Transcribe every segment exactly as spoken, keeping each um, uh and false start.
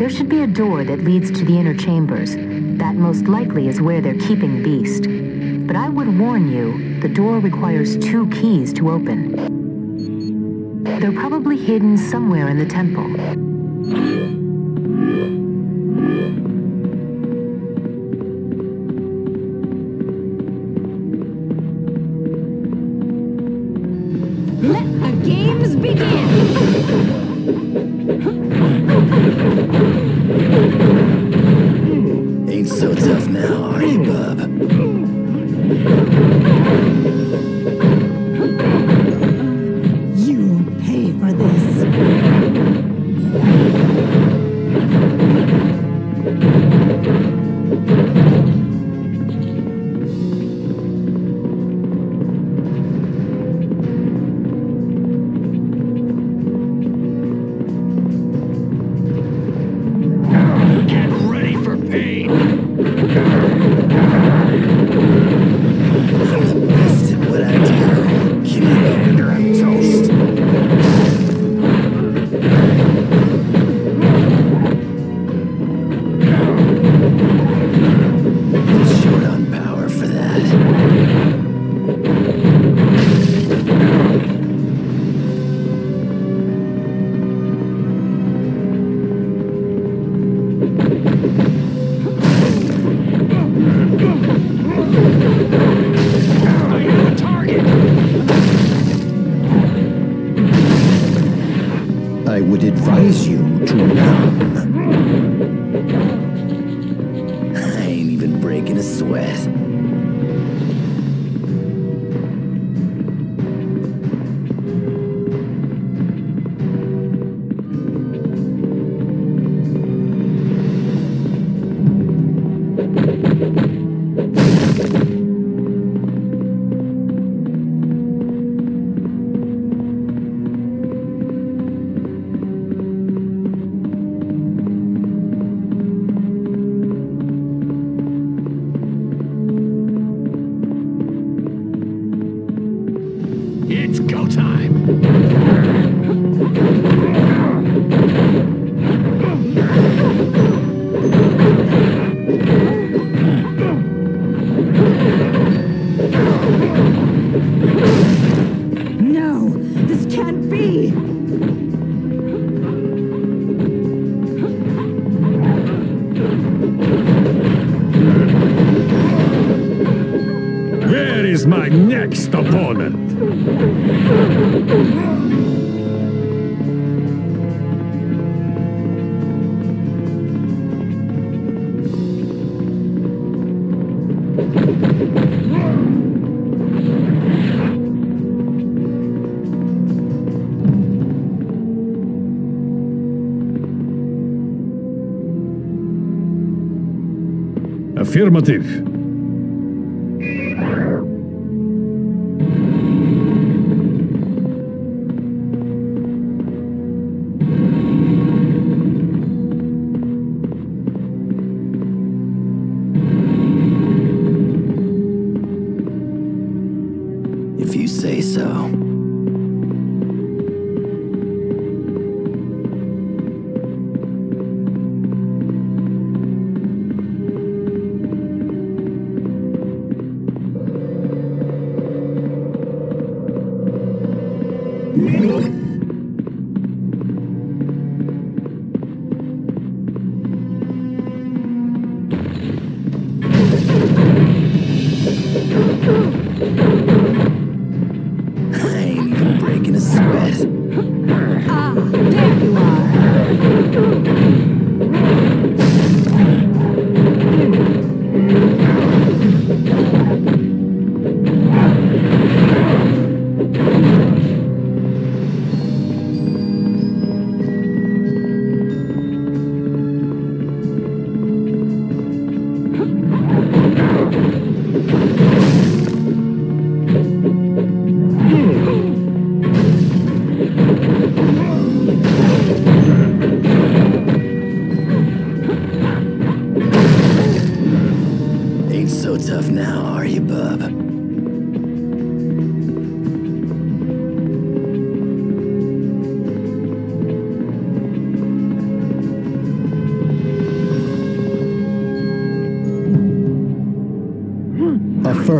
There should be a door that leads to the inner chambers. That most likely is where they're keeping Beast. But I would warn you, the door requires two keys to open. They're probably hidden somewhere in the temple. Let the games begin! Ain't so tough now, are you, bub? You'll pay for this. I would advise you to run. I ain't even breaking a sweat. It's go time! No, this can't be! Where is my next opponent? Affirmative. If you say so. I ain't even breaking a sweat. Ah, there you are.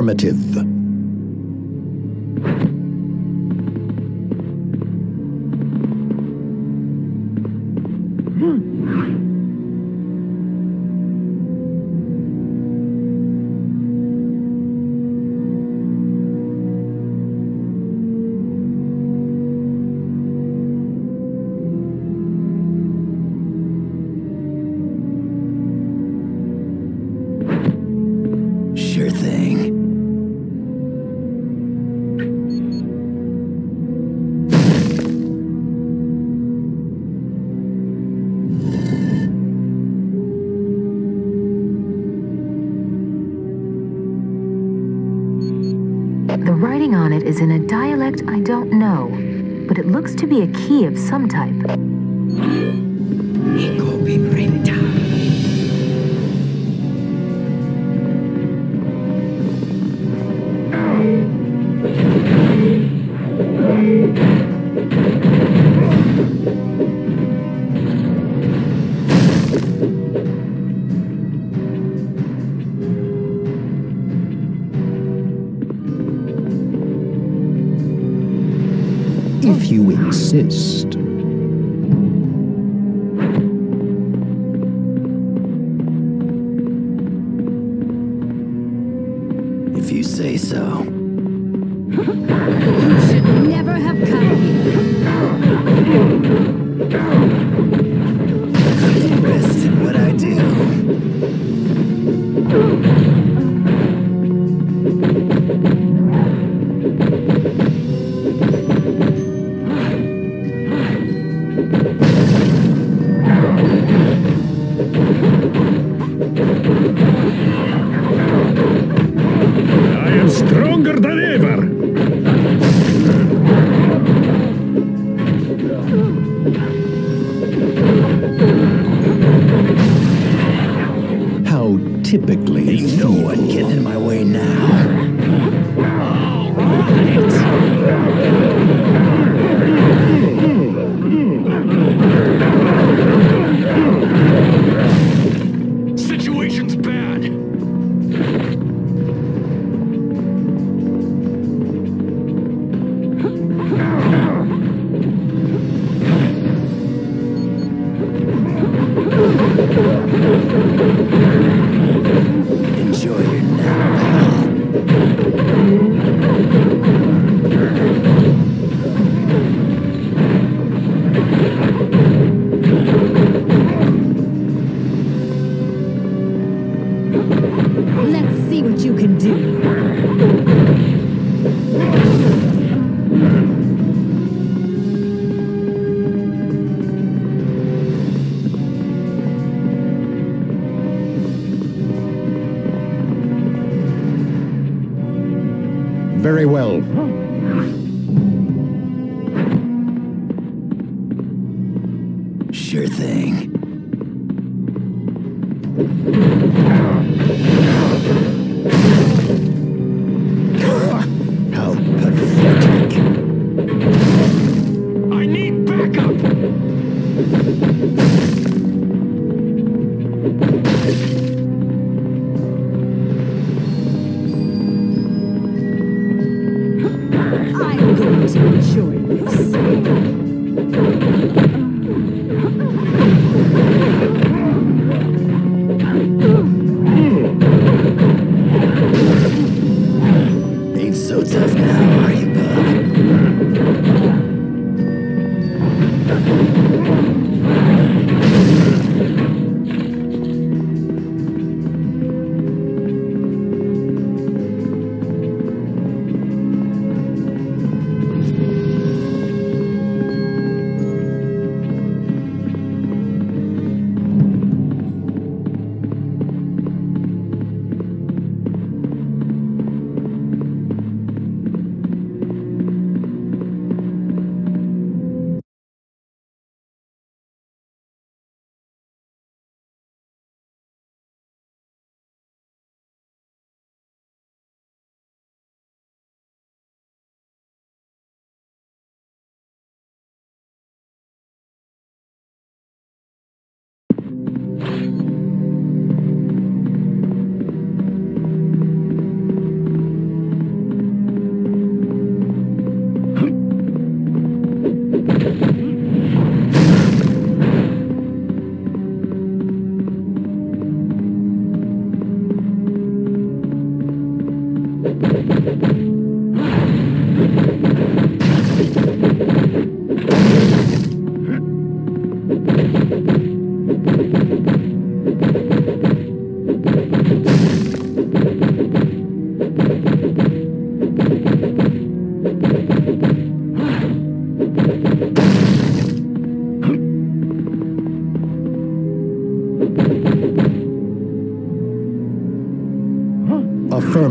Affirmative. Sure thing. The writing on it is in a dialect I don't know, but it looks to be a key of some type. If you insist. If you say so. You should never have come here. I'm the best in what I do. I am stronger than ever! How typically Ain't no one getting in my way now. Situation's bad! Enjoy your nap. Let's see what you can do. very well. Sure thing. How pathetic. I need backup! I'm going to enjoy this. Ain't so tough now, are you, bub?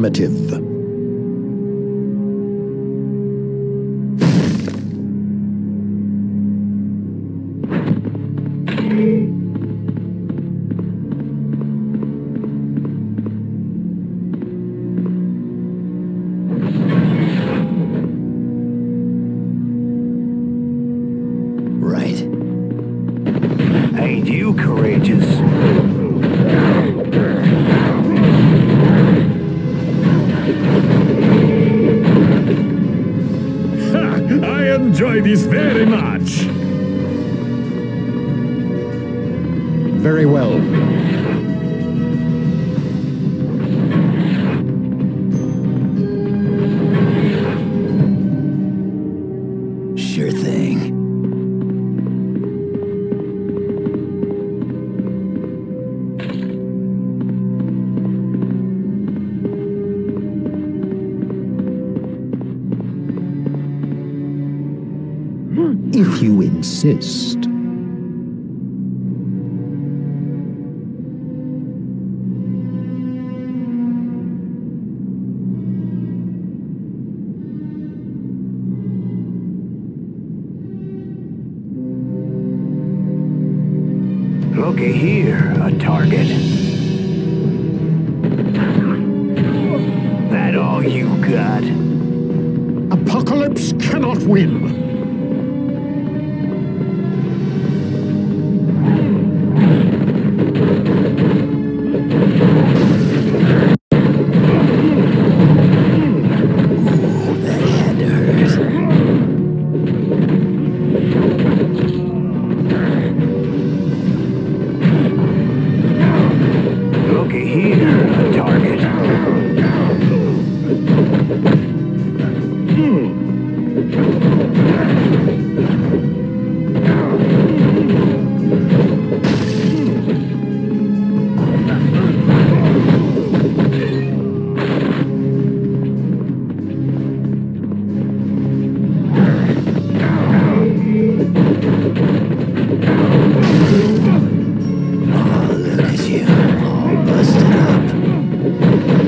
Affirmative. Right. Ain't you courageous? Ha! I enjoy this very much. Very well. Sure thing. If you insist. Looky here, a target. That all you got? Apocalypse cannot win. That had to hurt. Looky here, a target. Oh, look at you, all busted up.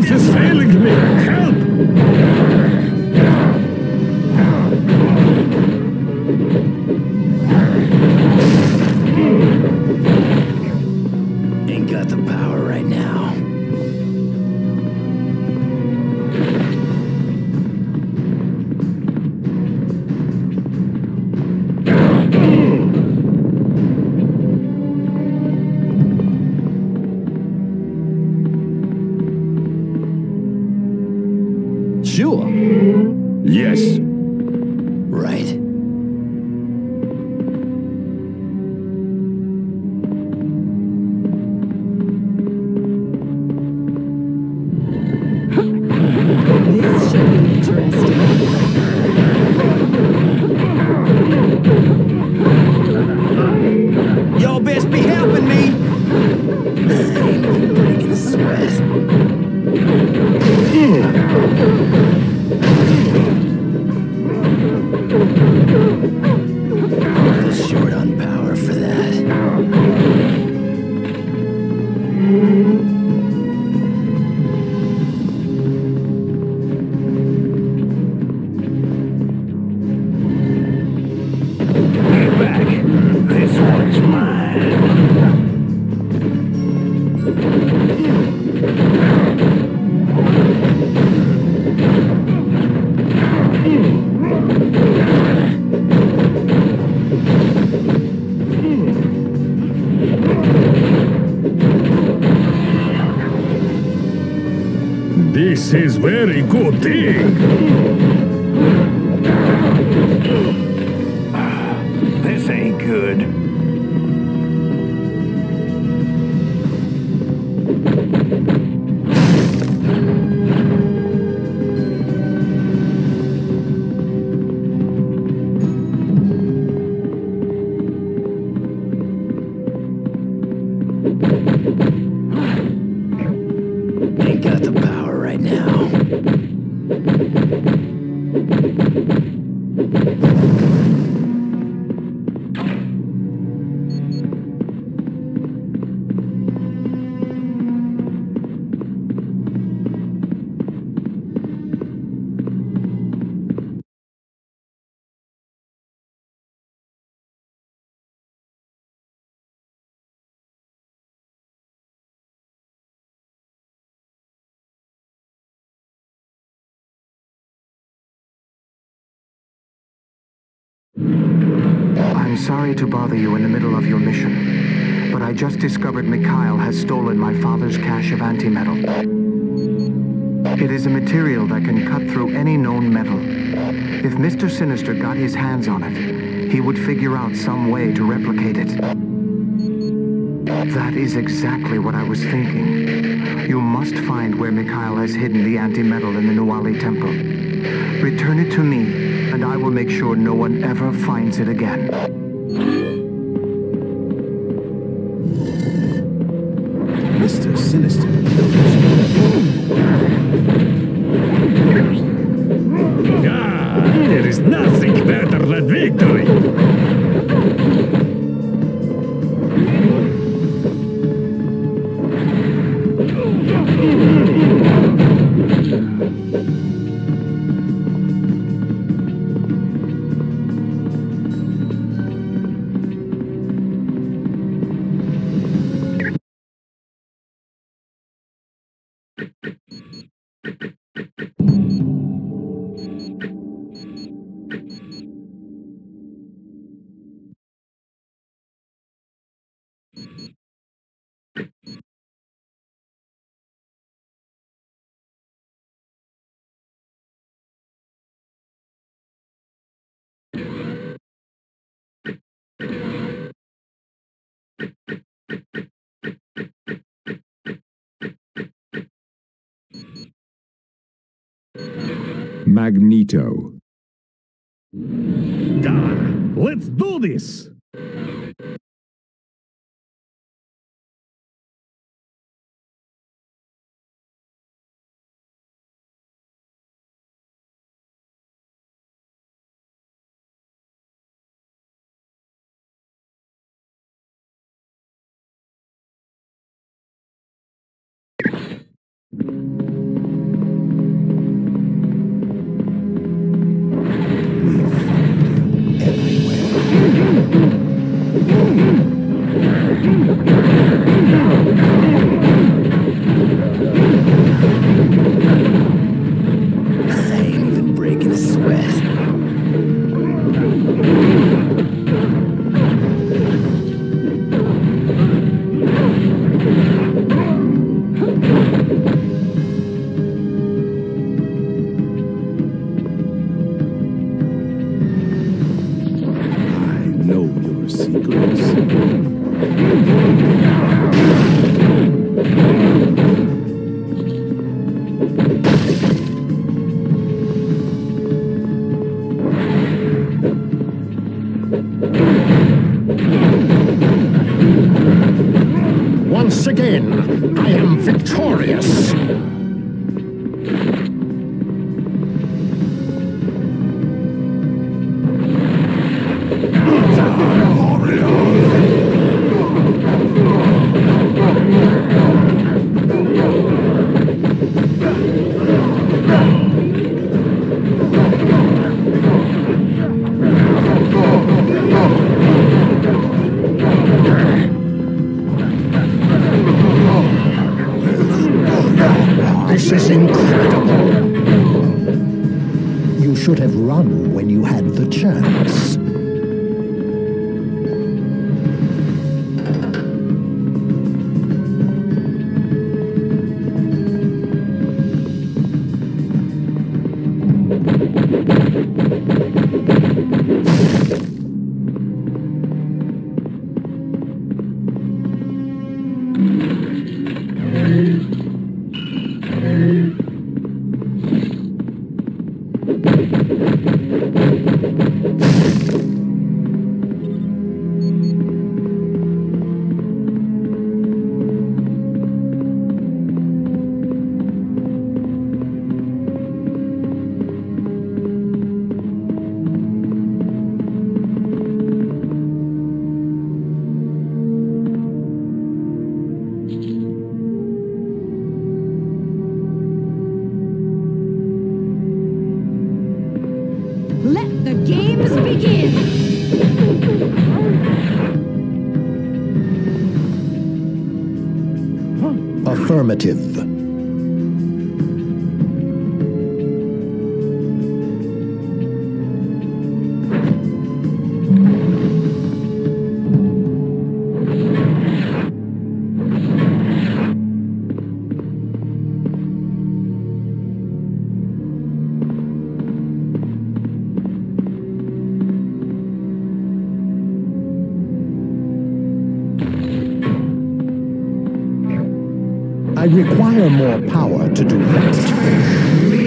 strength is failing me! Help! Ain't got the power right now. Sure. Yes. Right. This should be interesting. Y'all best be helping me! I'm breaking a sweat. A little short on power for that. Get back. This one's mine. This is very good thing. This ain't good. Ain't got the power right now. I'm sorry to bother you in the middle of your mission, but I just discovered Mikhail has stolen my father's cache of antimetal. It is a material that can cut through any known metal. If Mister Sinister got his hands on it, he would figure out some way to replicate it. That is exactly what I was thinking. You must find where Mikhail has hidden the antimetal in the Nuwali Temple. Return it to me, and I will make sure no one ever finds it again. Mister Sinister. Ah, there is nothing better than victory. Magneto. Done. Let's do this. win. I am victorious. This is incredible! You should have run when you had the chance. Let the games begin! Affirmative. I require more power to do that.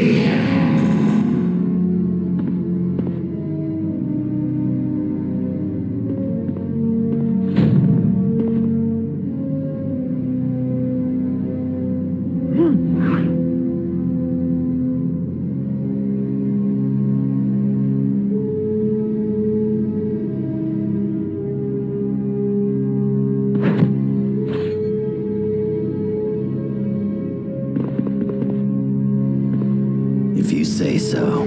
If you say so.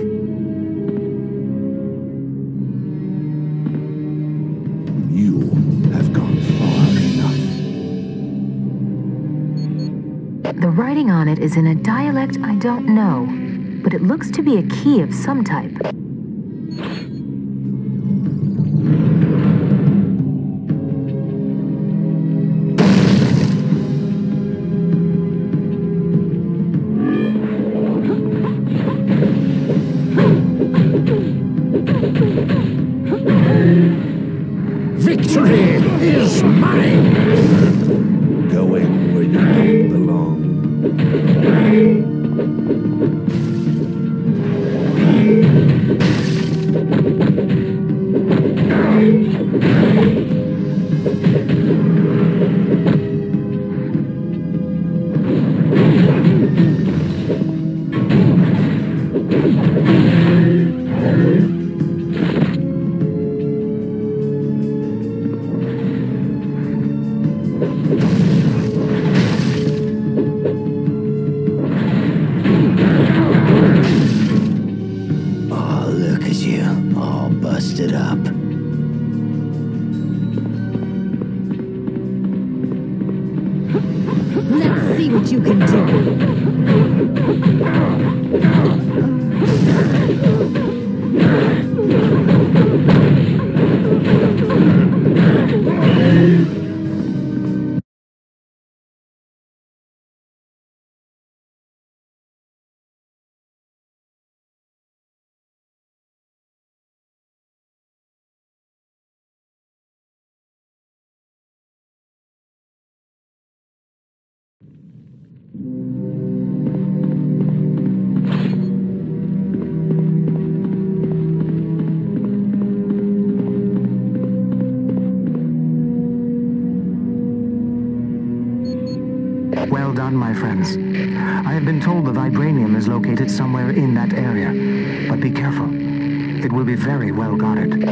You have gone far enough. The writing on it is in a dialect I don't know, but it looks to be a key of some type. Victory is mine! Going where you don't belong. Oh, look at you, all busted up. Let's see what you can do. Well done, my friends. I have been told the vibranium is located somewhere in that area, but be careful. It will be very well guarded.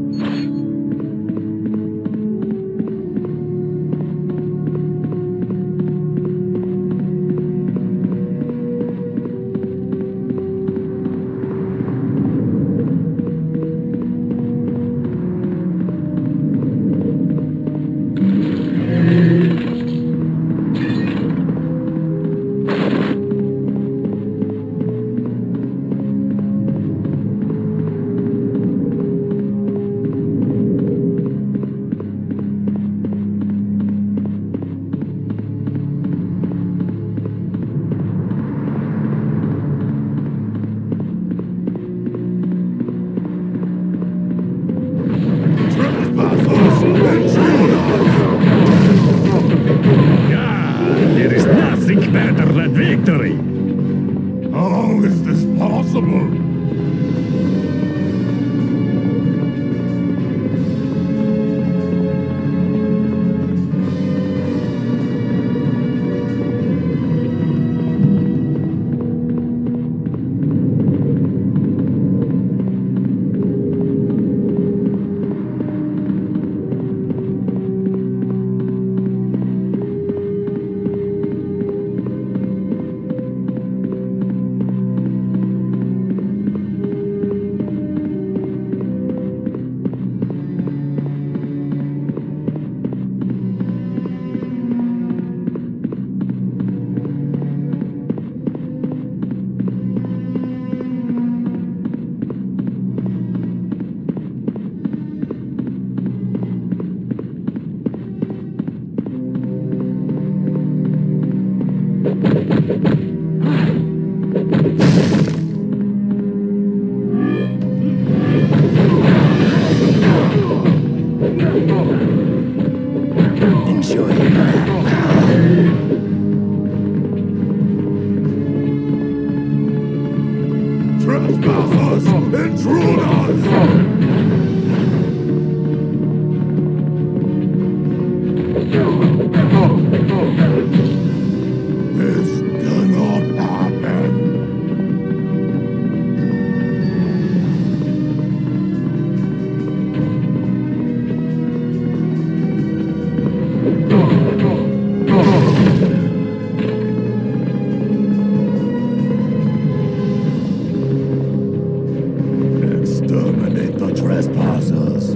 There is nothing better than victory! How is this possible? Enjoy. Trespassers! Intruders! This cannot happen. Exterminate the trespassers.